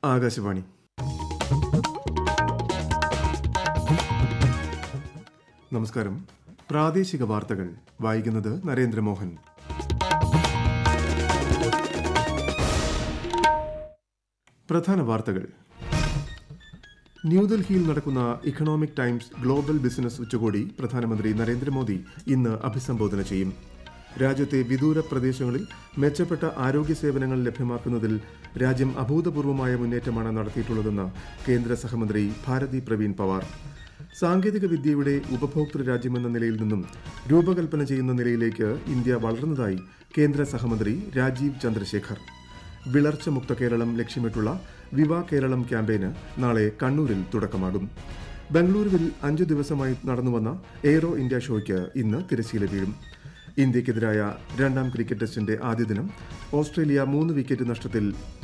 ആകാശവാണി. നമസ്കാരം. പ്രാദേശിക വാർത്തകൾ വായിക്കുന്നത് നരേന്ദ്രമോഹൻ. പ്രധാന വാർത്തകൾ. ന്യൂഡൽഹിയിൽ നടക്കുന്ന ഇക്കണോമിക് ടൈംസ് ഗ്ലോബൽ ബിസിനസ് ഉച്ചകോടി പ്രധാനമന്ത്രി നരേന്ദ്രമോദി ഇന്ന് അഭിസംബോധന ചെയ്യും. രാജ്യത്തെ വിദൂര പ്രദേശങ്ങളിൽ മെച്ചപ്പെട്ട ആരോഗ്യ സേവനങ്ങൾ ലഭ്യമാക്കുന്നതിൽ രാജ്യം അഭൂതപൂർവമായ മുന്നേറ്റമാണ് നടത്തിയിട്ടുള്ളതെന്ന് കേന്ദ്ര സഹമന്ത്രി ഭാരതി പ്രവീൺ പവാർ. സാങ്കേതിക വിദ്യയുടെ ഉപഭോക്തൃ രാജ്യമെന്ന നിലയിൽ നിന്നും രൂപകൽപ്പന ചെയ്യുന്ന നിലയിലേക്ക് ഇന്ത്യ വളർന്നതായി കേന്ദ്ര സഹമന്ത്രി രാജീവ് ചന്ദ്രശേഖർ. വിളർച്ച മുക്ത കേരളം ലക്ഷ്യമിട്ടുള്ള വിവാ കേരളം ക്യാമ്പയിന് നാളെ കണ്ണൂരിൽ തുടക്കമാകും. ബംഗളൂരുവിൽ 5 ദിവസമായി നടന്നുവന്ന എയ്റോ ഇന്ത്യ ഷോയ്ക്ക് ഇന്ന് തിരശ്ശീല വീഴും. ഇന്ത്യയ്ക്കെതിരായ 2ാം ക്രിക്കറ്റ് ടെസ്റ്റിന്റെ ആദ്യ ദിനം ഓസ്ട്രേലിയ 3 വിക്കറ്റ് നഷ്ടത്തിൽ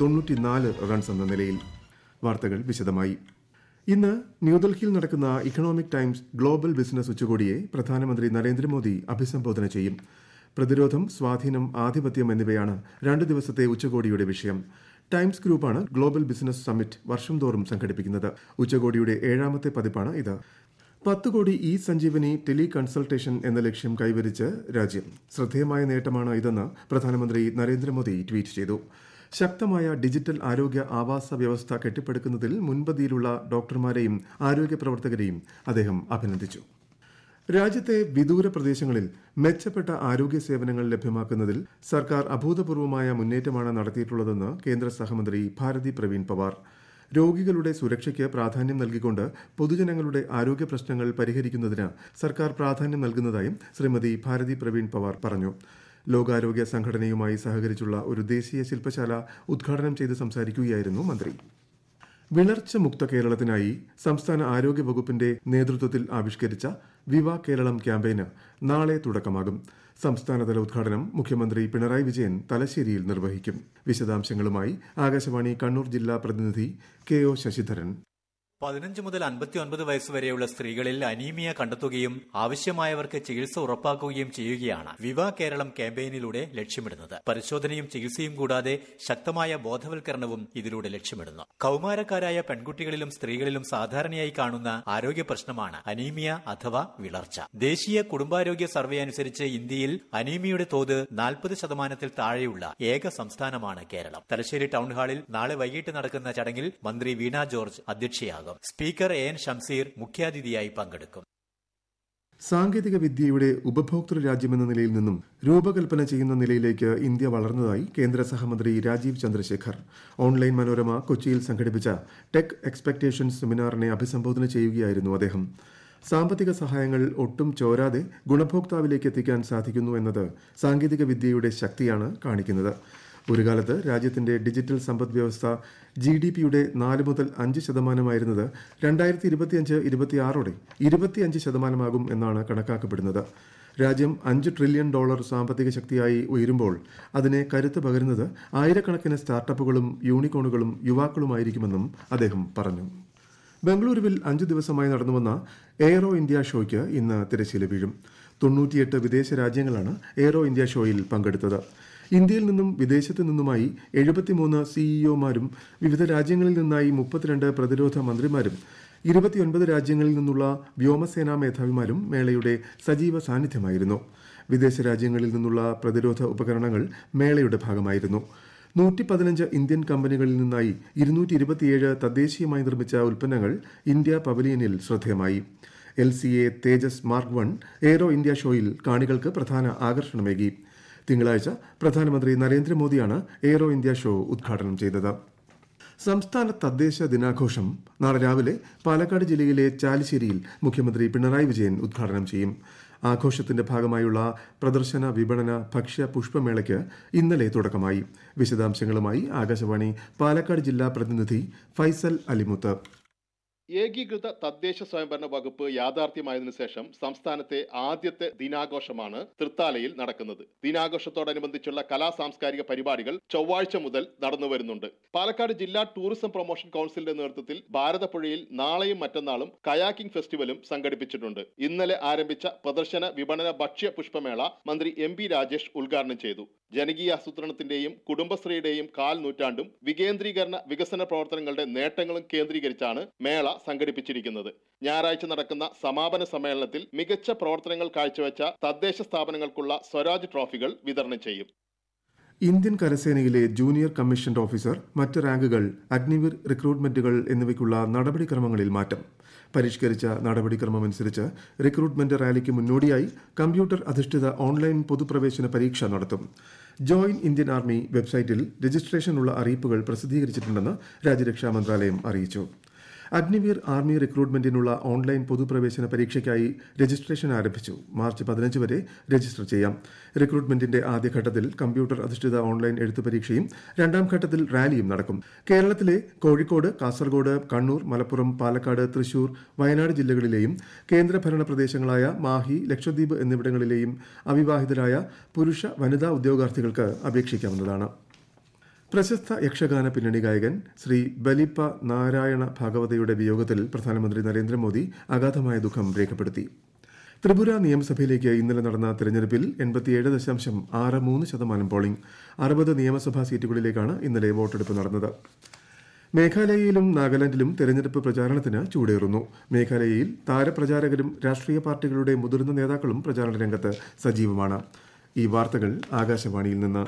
94 റൺസ് എന്ന നിലയിൽ. വാർത്തകൾ വിശദമായി. ഇന്ന് ന്യൂഡൽഹിയിൽ നടക്കുന്ന ഇക്കണോമിക് ടൈംസ് ഗ്ലോബൽ ബിസിനസ് ഉച്ചകോടിയെ പ്രധാനമന്ത്രി നരേന്ദ്രമോദി അഭിസംബോധന ചെയ്യും. പ്രതിരോധം, സ്വാധീനം, ആധിപത്യം എന്നിവയാണ് 2 ദിവസത്തെ ഉച്ചകോടിയുടെ വിഷയം. ടൈംസ് ഗ്രൂപ്പാണ് ഗ്ലോബൽ ബിസിനസ് സമ്മിറ്റ് വർഷം തോറും സംഘടിപ്പിക്കുന്നത്. ഉച്ചകോടിയുടെ 7ാമത്തെ പതിപ്പാണ് ഇത്. 10 കോടി സഞ്ജീവനി ടെലി കൺസൾട്ടേഷൻ എന്ന ലക്ഷ്യം കൈവരിച്ച് രാജ്യം. ശ്രദ്ധേയമായ നേട്ടമാണ് ഇതെന്ന് പ്രധാനമന്ത്രി നരേന്ദ്രമോദി ട്വീറ്റ് ചെയ്തു. ശക്തമായ ഡിജിറ്റൽ ആരോഗ്യ ആവാസ വ്യവസ്ഥ കെട്ടിപ്പടുക്കുന്നതിൽ മുൻപന്തിയിലുള്ള ഡോക്ടർമാരെയും ആരോഗ്യ പ്രവർത്തകരെയും അദ്ദേഹം അഭിനന്ദിച്ചു. രാജ്യത്തെ വിദൂര പ്രദേശങ്ങളിൽ മെച്ചപ്പെട്ട ആരോഗ്യ സേവനങ്ങൾ ലഭ്യമാക്കുന്നതിൽ സർക്കാർ അഭൂതപൂർവമായ മുന്നേറ്റമാണ് നടത്തിയിട്ടുള്ളതെന്ന് കേന്ദ്ര സഹമന്ത്രി ഭാരതി പ്രവീൺ പവാർ. രോഗികളുടെ സുരക്ഷയ്ക്ക് പ്രാധാന്യം നൽകിക്കൊണ്ട് പൊതുജനങ്ങളുടെ ആരോഗ്യ പ്രശ്നങ്ങൾ പരിഹരിക്കുന്നതിന് സർക്കാർ പ്രാധാന്യം നൽകുന്നതായും ശ്രീമതി ഭാരതി പ്രവീൺ പവാർ പറഞ്ഞു. ലോകാരോഗ്യ സംഘടനയുമായി സഹകരിച്ചുള്ള ഒരു ദേശീയ ശില്പശാല ഉദ്ഘാടനം ചെയ്ത് സംസാരിക്കുകയായിരുന്നു മന്ത്രി. വിളർച്ച മുക്ത കേരളത്തിനായി സംസ്ഥാന ആരോഗ്യ വകുപ്പിന്റെ നേതൃത്വത്തിൽ ആവിഷ്കരിച്ച വിവാ കേരളം ക്യാമ്പയിന് നാളെ തുടക്കമാകും. സംസ്ഥാനതല ഉദ്ഘാടനം മുഖ്യമന്ത്രി പിണറായി വിജയൻ തലശ്ശേരിയിൽ നിർവഹിക്കും. വിശദാംശങ്ങളുമായി ആകാശവാണി കണ്ണൂർ ജില്ലാ പ്രതിനിധി കെ.ഒ. ശശിധരൻ. 15 മുതൽ 59 വയസ്സ് വരെയുള്ള സ്ത്രീകളിൽ അനീമിയ കണ്ടെത്തുകയും ആവശ്യമായവർക്ക് ചികിത്സ ഉറപ്പാക്കുകയും ചെയ്യുകയാണ് വിവാ കേരളം ക്യാമ്പയിനിലൂടെ ലക്ഷ്യമിടുന്നത്. പരിശോധനയും ചികിത്സയും കൂടാതെ ശക്തമായ ബോധവൽക്കരണവും ഇതിലൂടെ ലക്ഷ്യമിടുന്നു. കൌമാരക്കാരായ പെൺകുട്ടികളിലും സ്ത്രീകളിലും സാധാരണയായി കാണുന്ന ആരോഗ്യ പ്രശ്നമാണ് അനീമിയ അഥവാ വിളർച്ച. ദേശീയ കുടുംബാരോഗ്യ സർവേ അനുസരിച്ച് ഇന്ത്യയിൽ അനീമിയയുടെ തോത് 40% താഴെയുള്ള ഏക സംസ്ഥാനമാണ് കേരളം. തലശ്ശേരി ടൗൺഹാളിൽ നാളെ വൈകിട്ട് നടക്കുന്ന ചടങ്ങിൽ മന്ത്രി വീണ ജോർജ് അധ്യക്ഷയാകും. സ്പീക്കർ എൻ ഷംസീർ മുഖ്യാതിഥിയായി പങ്കെടുക്കും. സാങ്കേതിക വിദ്യയുടെ ഉപഭോക്തൃ രാജ്യമെന്ന നിലയിൽ നിന്നും രൂപകൽപ്പന ചെയ്യുന്ന നിലയിലേക്ക് ഇന്ത്യ വളർന്നതായി കേന്ദ്ര സഹമന്ത്രി രാജീവ് ചന്ദ്രശേഖർ. ഓൺലൈൻ മനോരമ കൊച്ചിയിൽ സംഘടിപ്പിച്ച ടെക് എക്സ്പെക്ടേഷൻസ് സെമിനാറിനെ അഭിസംബോധന ചെയ്യുകയായിരുന്നു അദ്ദേഹം. സാമ്പത്തിക സഹായങ്ങൾ ഒട്ടും ചോരാതെ ഗുണഭോക്താവിലേക്ക് എത്തിക്കാൻ സാധിക്കുന്നു എന്നത് സാങ്കേതിക വിദ്യയുടെ ശക്തിയാണ് കാണിക്കുന്നത്. ഒരു കാലത്ത് രാജ്യത്തിന്റെ ഡിജിറ്റൽ സമ്പദ് വ്യവസ്ഥ GDPയുടെ 4 മുതൽ 5% 2025-26 25% എന്നാണ് കണക്കാക്കപ്പെടുന്നത്. രാജ്യം $5 ട്രില്യൺ സാമ്പത്തിക ശക്തിയായി ഉയരുമ്പോൾ അതിനെ കരുത്ത് പകരുന്നത് ആയിരക്കണക്കിന് സ്റ്റാർട്ടപ്പുകളും യൂണിക്കോണുകളും യുവാക്കളുമായിരിക്കുമെന്നും അദ്ദേഹം പറഞ്ഞു. ബംഗളൂരുവിൽ 5 ദിവസമായി നടന്നുവന്ന എയ്റോ ഇന്ത്യ ഷോയ്ക്ക് ഇന്ന് തിരശ്ശീല വീഴും. 98 വിദേശ രാജ്യങ്ങളാണ് എയ്റോ ഇന്ത്യ ഷോയിൽ പങ്കെടുത്തത്. ഇന്ത്യയിൽ നിന്നും വിദേശത്തു നിന്നുമായി 73 സിഇഒമാരും വിവിധ രാജ്യങ്ങളിൽ നിന്നായി 32 പ്രതിരോധ മന്ത്രിമാരും 29 രാജ്യങ്ങളിൽ നിന്നുള്ള വ്യോമസേനാ മേധാവിമാരും മേളയുടെ സജീവ സാന്നിധ്യമായിരുന്നു. വിദേശ രാജ്യങ്ങളിൽ നിന്നുള്ള പ്രതിരോധ ഉപകരണങ്ങൾ മേളയുടെ ഭാഗമായിരുന്നു. 115 ഇന്ത്യൻ കമ്പനികളിൽ നിന്നായി 227 തദ്ദേശീയമായി നിർമ്മിച്ച ഉൽപ്പന്നങ്ങൾ ഇന്ത്യ പവലിയനിൽ ശ്രദ്ധേയമായി. LCA Tejas mark 1 aero India ഷോയിൽ കാണികൾക്ക് പ്രധാന ആകർഷണമേകി. തിങ്കളാഴ്ച പ്രധാനമന്ത്രി നരേന്ദ്രമോദിയാണ് എയ്റോ ഇന്ത്യ ഷോ ഉദ്ഘാടനം ചെയ്തത്. സംസ്ഥാന തദ്ദേശ ദിനാഘോഷം നാളെ രാവിലെ പാലക്കാട് ജില്ലയിലെ ചാലിശ്ശേരിയിൽ മുഖ്യമന്ത്രി പിണറായി വിജയൻ ഉദ്ഘാടനം ചെയ്യും. ആഘോഷത്തിന്റെ ഭാഗമായുള്ള പ്രദർശന, വിപണന, ഭക്ഷ്യ, പുഷ്പമേളയ്ക്ക് ഇന്നലെ തുടക്കമായി. വിശദാംശങ്ങളുമായി ആകാശവാണി പാലക്കാട് ജില്ലാ പ്രതിനിധി ഫൈസൽ അലിമുത്ത്. ഏകീകൃത തദ്ദേശ സ്വയംഭരണ വകുപ്പ് യാഥാർത്ഥ്യമായതിനു ശേഷം സംസ്ഥാനത്തെ ആദ്യത്തെ ദിനാഘോഷമാണ് തൃത്താലയിൽ നടക്കുന്നത്. ദിനാഘോഷത്തോടനുബന്ധിച്ചുള്ള കലാ സാംസ്കാരിക പരിപാടികൾ ചൊവ്വാഴ്ച മുതൽ നടന്നുവരുന്നുണ്ട്. പാലക്കാട് ജില്ലാ ടൂറിസം പ്രൊമോഷൻ കൌൺസിലിന്റെ നേതൃത്വത്തിൽ ഭാരതപ്പുഴയിൽ നാളെയും മറ്റന്നാളും കയാക്കിംഗ് ഫെസ്റ്റിവലും സംഘടിപ്പിച്ചിട്ടുണ്ട്. ഇന്നലെ ആരംഭിച്ച പ്രദർശന, വിപണന, ഭക്ഷ്യ പുഷ്പമേള മന്ത്രി MP രാജേഷ് ഉദ്ഘാടനം ചെയ്തു. ജനകീയ ആസൂത്രണത്തിന്റെയും കുടുംബശ്രീയുടെയും കാൽ നൂറ്റാണ്ടും വികേന്ദ്രീകരണ വികസന പ്രവർത്തനങ്ങളുടെ നേട്ടങ്ങളും കേന്ദ്രീകരിച്ചാണ് മേള സംഘടിപ്പിച്ചിരിക്കുന്നത്. ഞായറാഴ്ച നടക്കുന്ന സമാപന സമ്മേളനത്തിൽ മികച്ച പ്രവർത്തനങ്ങൾ കാഴ്ചവെച്ച തദ്ദേശ സ്ഥാപനങ്ങൾക്കുള്ള സ്വരാജ് ട്രോഫികൾ വിതരണം ചെയ്യും. ഇന്ത്യൻ കരസേനയിലെ ജൂനിയർ കമ്മീഷൻഡ് ഓഫീസർ, മറ്റ് റാങ്കുകൾ, അഗ്നിവീർ റിക്രൂട്ട്മെന്റുകൾ എന്നിവയ്ക്കുള്ള നടപടിക്രമങ്ങളിൽ മാറ്റം. പരിഷ്കരിച്ച നടപടിക്രമമനുസരിച്ച് റിക്രൂട്ട്മെന്റ് റാലിക്ക് മുന്നോടിയായി കമ്പ്യൂട്ടർ അധിഷ്ഠിത ഓൺലൈൻ പൊതുപ്രവേശന പരീക്ഷ നടത്തും. ജോയിൻ ഇന്ത്യൻ ആർമി വെബ്സൈറ്റിൽ രജിസ്ട്രേഷനുള്ള അറിയിപ്പുകൾ പ്രസിദ്ധീകരിച്ചിട്ടുണ്ടെന്ന് രാജ്യരക്ഷാ മന്ത്രാലയം അറിയിച്ചു. അഗ്നിവീർ ആർമി റിക്രൂട്ട്മെന്റിനുള്ള ഓൺലൈൻ പൊതുപ്രവേശന പരീക്ഷയ്ക്കായി രജിസ്ട്രേഷൻ ആരംഭിച്ചു. മാർച്ച് 15 വരെ രജിസ്റ്റർ ചെയ്യാം. റിക്രൂട്ട്മെന്റിന്റെ ആദ്യഘട്ടത്തിൽ കമ്പ്യൂട്ടർ അധിഷ്ഠിത ഓൺലൈൻ എഴുത്തു പരീക്ഷയും രണ്ടാം ഘട്ടത്തിൽ റാലിയും നടക്കും. കേരളത്തിലെ കോഴിക്കോട്, കാസർഗോഡ്, കണ്ണൂർ, മലപ്പുറം, പാലക്കാട്, തൃശൂർ, വയനാട് ജില്ലകളിലെയും കേന്ദ്രഭരണ പ്രദേശങ്ങളായ മാഹി, ലക്ഷദ്വീപ് എന്നിവിടങ്ങളിലെയും അവിവാഹിതരായ പുരുഷ, വനിതാ ഉദ്യോഗാർത്ഥികൾക്ക് അപേക്ഷിക്കാവുന്നതാണ്. പ്രശസ്ത യക്ഷഗാന പിന്നണി ഗായകൻ ശ്രീ ബലിപ്പ നാരായണ ഭാഗവതയുടെ വിയോഗത്തിൽ പ്രധാനമന്ത്രി നരേന്ദ്രമോദി അഗാധമായ ദുഃഖം രേഖപ്പെടുത്തി. ത്രിപുര നിയമസഭയിലേക്ക് ഇന്നലെ നടന്ന തെരഞ്ഞെടുപ്പിൽ 87.63% പോളിംഗ്. 60 നിയമസഭാ സീറ്റുകളിലേക്കാണ് ഇന്നലെ വോട്ടെടുപ്പ് നടന്നത്. മേഘാലയയിലും നാഗാലാൻഡിലും തെരഞ്ഞെടുപ്പ് പ്രചാരണത്തിന് ചൂടേറുന്നു. മേഘാലയയിൽ താരപ്രചാരകരും രാഷ്ട്രീയ പാർട്ടികളുടെ മുതിർന്ന നേതാക്കളും പ്രചാരണ രംഗത്ത് സജീവമാണ്. ഈ വാർത്തകൾ ആകാശവാണിയിൽ നിന്ന്.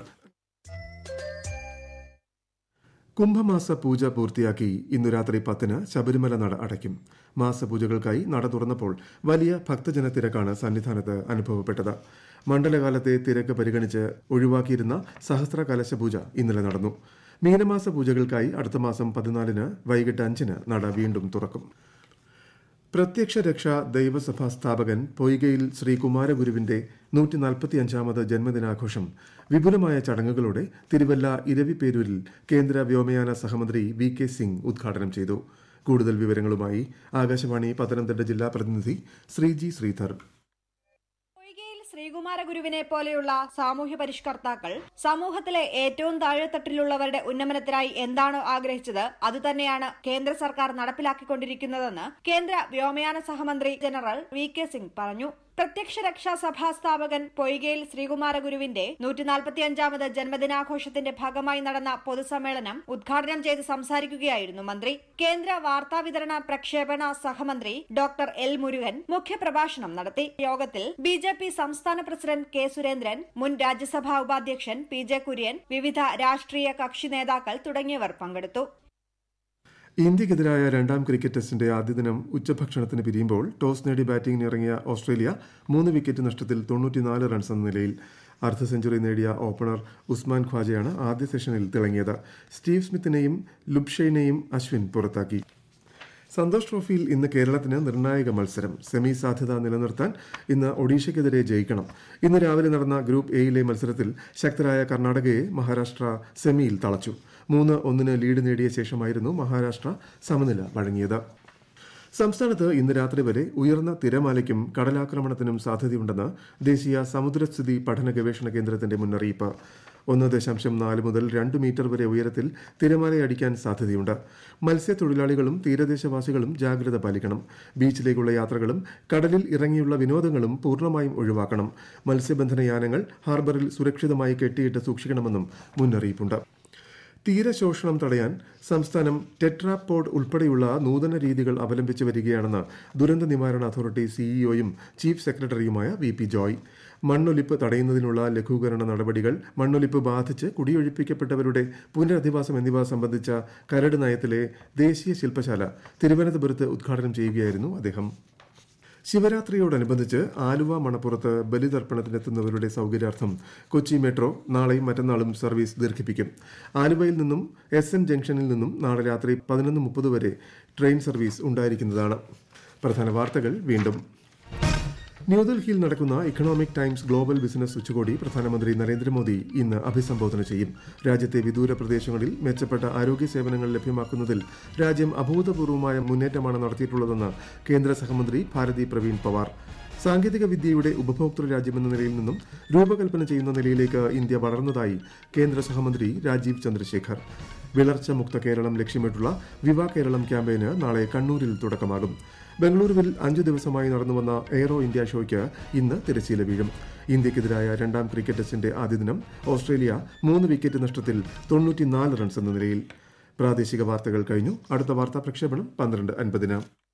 കുംഭമാസ പൂജ പൂർത്തിയാക്കി ഇന്നു രാത്രി 10-ന് ശബരിമല നട അടയ്ക്കും. മാസപൂജകൾക്കായി നട തുറന്നപ്പോൾ വലിയ ഭക്തജന തിരക്കാണ് സന്നിധാനത്ത് അനുഭവപ്പെട്ടത്. മണ്ഡലകാലത്തെ തിരക്ക് പരിഗണിച്ച് ഒഴിവാക്കിയിരുന്ന സഹസ്ര കലശ പൂജ ഇന്നലെ നടന്നു. മീനമാസ പൂജകൾക്കായി അടുത്ത മാസം 14-ന് വൈകിട്ട് 5-ന് നട വീണ്ടും തുറക്കും. പ്രത്യക്ഷ രക്ഷാ ദൈവസഭാ സ്ഥാപകൻ പൊയ്കയിൽ ശ്രീ കുമാരഗുരുവിന്റെ 145ാമത് ജന്മദിനാഘോഷം വിപുലമായ ചടങ്ങുകളോടെ തിരുവല്ല ഇരവിപേരൂരിൽ കേന്ദ്ര വ്യോമയാന സഹമന്ത്രി VK സിംഗ് ഉദ്ഘാടനം ചെയ്തു. കൂടുതൽ വിവരങ്ങളുമായി ആകാശവാണി പത്തനംതിട്ട ജില്ലാ പ്രതിനിധി ശ്രീജി ശ്രീധർ. ശ്രീകുമാരഗുരുവിനെ പോലെയുള്ള സാമൂഹ്യ പരിഷ്കർത്താക്കൾ സമൂഹത്തിലെ ഏറ്റവും താഴെത്തട്ടിലുള്ളവരുടെ ഉന്നമനത്തിനായി എന്താണോ ആഗ്രഹിച്ചത് അതുതന്നെയാണ് കേന്ദ്ര സർക്കാർ നടപ്പിലാക്കിക്കൊണ്ടിരിക്കുന്നതെന്ന് കേന്ദ്ര വ്യോമയാന സഹമന്ത്രി ജനറൽ VK സിംഗ് പറഞ്ഞു. പ്രത്യക്ഷ രക്ഷാ സഭാ സ്ഥാപകൻ പൊയ്കയിൽ ശ്രീകുമാരഗുരുവിന്റെ 145ാമത് ജന്മദിനാഘോഷത്തിന്റെ ഭാഗമായി നടന്ന പൊതുസമ്മേളനം ഉദ്ഘാടനം ചെയ്ത് സംസാരിക്കുകയായിരുന്നു മന്ത്രി. കേന്ദ്ര വാർത്താവിതരണ പ്രക്ഷേപണ സഹമന്ത്രി ഡോക്ടർ L മുരുകൻ മുഖ്യപ്രഭാഷണം നടത്തി. യോഗത്തിൽ BJP സംസ്ഥാന പ്രസിഡന്റ് K സുരേന്ദ്രൻ, മുൻ രാജ്യസഭാ ഉപാധ്യക്ഷൻ PJ കുര്യൻ, വിവിധ രാഷ്ട്രീയ കക്ഷി നേതാക്കൾ തുടങ്ങിയവർ പങ്കെടുത്തു. ഇന്ത്യക്കെതിരായ രണ്ടാം ക്രിക്കറ്റ് ടെസ്റ്റിന്റെ ആദ്യ ദിനം ഉച്ചഭക്ഷണത്തിന് പിരിയുമ്പോൾ ടോസ് നേടി ബാറ്റിംഗിനിറങ്ങിയ ഓസ്ട്രേലിയ 3 വിക്കറ്റ് നഷ്ടത്തിൽ 94 റൺസ് എന്ന നിലയിൽ. അർദ്ധ സെഞ്ചുറി നേടിയ ഓപ്പണർ ഉസ്മാൻ ഖ്വാജയാണ് ആദ്യ സെഷനിൽ തിളങ്ങിയത്. സ്റ്റീവ് സ്മിത്തിനെയും ലുബ്ഷെയ്നെയും അശ്വിൻ പുറത്താക്കി. സന്തോഷ് ട്രോഫിയിൽ ഇന്ന് കേരളത്തിന് നിർണായക മത്സരം. സെമി സാധ്യത നിലനിർത്താൻ ഇന്ന് ഒഡീഷയ്ക്കെതിരെ ജയിക്കണം. ഇന്ന് രാവിലെ നടന്ന ഗ്രൂപ്പ് എയിലെ മത്സരത്തിൽ ശക്തരായ കർണാടകയെ മഹാരാഷ്ട്ര സെമിയിൽ തളച്ചു. 3-1 ലീഡ് നേടിയ ശേഷമായിരുന്നു മഹാരാഷ്ട്ര സമനില വഴങ്ങിയത്. സംസ്ഥാനത്ത് ഇന്ന് രാത്രി വരെ ഉയർന്ന തിരമാലയ്ക്കും കടലാക്രമണത്തിനും സാധ്യതയുണ്ടെന്ന് ദേശീയ സമുദ്രസ്ഥിതി പഠന ഗവേഷണ കേന്ദ്രത്തിന്റെ മുന്നറിയിപ്പ്. 1.4 മുതൽ 2 മീറ്റർ വരെ ഉയരത്തിൽ തിരമാലയടിക്കാൻ സാധ്യതയുണ്ട്. മത്സ്യത്തൊഴിലാളികളും തീരദേശവാസികളും ജാഗ്രത പാലിക്കണം. ബീച്ചിലേക്കുള്ള യാത്രകളും കടലിൽ ഇറങ്ങിയുള്ള വിനോദങ്ങളും പൂർണ്ണമായും ഒഴിവാക്കണം. മത്സ്യബന്ധന യാനങ്ങൾ ഹാർബറിൽ സുരക്ഷിതമായി കെട്ടിയിട്ട് സൂക്ഷിക്കണമെന്നും മുന്നറിയിപ്പുണ്ട്. തീരശോഷണം തടയാൻ സംസ്ഥാനം ടെട്രാപോഡ് ഉൾപ്പെടെയുള്ള നൂതന രീതികൾ അവലംബിച്ചു വരികയാണെന്ന് ദുരന്ത നിവാരണ അതോറിറ്റി സിഇഒയും ചീഫ് സെക്രട്ടറിയുമായ VP ജോയ്. മണ്ണൊലിപ്പ് തടയുന്നതിനുള്ള ലഘൂകരണ നടപടികൾ, മണ്ണൊലിപ്പ് ബാധിച്ച് കുടിയൊഴിപ്പിക്കപ്പെട്ടവരുടെ പുനരധിവാസം എന്നിവ സംബന്ധിച്ച കരട് നയത്തിലെ ദേശീയ ശില്പശാല തിരുവനന്തപുരത്ത് ഉദ്ഘാടനം ചെയ്യുകയായിരുന്നു അദ്ദേഹം. ശിവരാത്രിയോടനുബന്ധിച്ച് ആലുവ മണപ്പുറത്ത് ബലിതർപ്പണത്തിനെത്തുന്നവരുടെ സൌകര്യാർത്ഥം കൊച്ചി മെട്രോ നാളെയും മറ്റന്നാളും സർവീസ് ദീർഘിപ്പിക്കും. ആലുവയിൽ നിന്നും SN ജംഗ്ഷനിൽ നിന്നും നാളെ രാത്രി 11:30 വരെ ട്രെയിൻ സർവീസ് ഉണ്ടായിരിക്കുന്നതാണ്. പ്രധാന വാർത്തകൾ വീണ്ടും. ന്യൂഡൽഹിയിൽ നടക്കുന്ന ഇക്കണോമിക് ടൈംസ് ഗ്ലോബൽ ബിസിനസ് ഉച്ചകോടി പ്രധാനമന്ത്രി നരേന്ദ്രമോദി ഇന്ന് അഭിസംബോധന ചെയ്യും. രാജ്യത്തെ വിദൂര പ്രദേശങ്ങളിൽ മെച്ചപ്പെട്ട ആരോഗ്യ സേവനങ്ങൾ ലഭ്യമാക്കുന്നതിൽ രാജ്യം അഭൂതപൂർവമായ മുന്നേറ്റമാണ് നടത്തിയിട്ടുള്ളതെന്ന് കേന്ദ്ര സഹമന്ത്രി ഭാരതി പ്രവീൺ പവാർ. സാങ്കേതിക വിദ്യയുടെ ഉപഭോക്തൃ രാജ്യമെന്ന നിലയിൽ നിന്നും രൂപകൽപ്പന ചെയ്യുന്ന നിലയിലേക്ക് ഇന്ത്യ വളർന്നതായി കേന്ദ്ര സഹമന്ത്രി രാജീവ് ചന്ദ്രശേഖർ. വിളർച്ച മുക്ത കേരളം ലക്ഷ്യമിട്ടുള്ള വിവാ കേരളം ക്യാമ്പയിന് നാളെ കണ്ണൂരിൽ തുടക്കമാകും. ബംഗളൂരുവിൽ 5 ദിവസമായി നടന്നുവന്ന എയ്റോ ഇന്ത്യ ഷോയ്ക്ക് ഇന്ന് തിരശ്ശീല വീഴും. ഇന്ത്യക്കെതിരായ 2ാം ക്രിക്കറ്റ് ടെസ്റ്റിന്റെ ആദ്യ ദിനം ഓസ്ട്രേലിയ 3 വിക്കറ്റ് നഷ്ടത്തിൽ 94 റൺസ് എന്ന നിലയിൽ. പ്രാദേശിക വാർത്തകൾ കഴിഞ്ഞു. അടുത്ത വാർത്താ പ്രക്ഷേപണം 12:50.